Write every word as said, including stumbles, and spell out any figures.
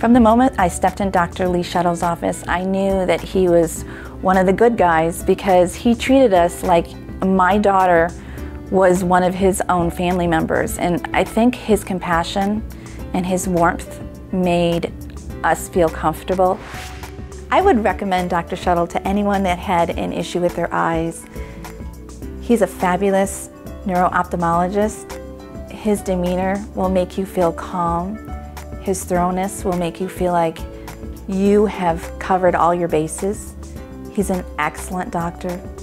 From the moment I stepped in Doctor Lee Shettle's office, I knew that he was one of the good guys because he treated us like my daughter was one of his own family members. And I think his compassion and his warmth made us feel comfortable. I would recommend Doctor Shettle to anyone that had an issue with their eyes. He's a fabulous neuro-ophthalmologist. His demeanor will make you feel calm. His thoroughness will make you feel like you have covered all your bases. He's an excellent doctor.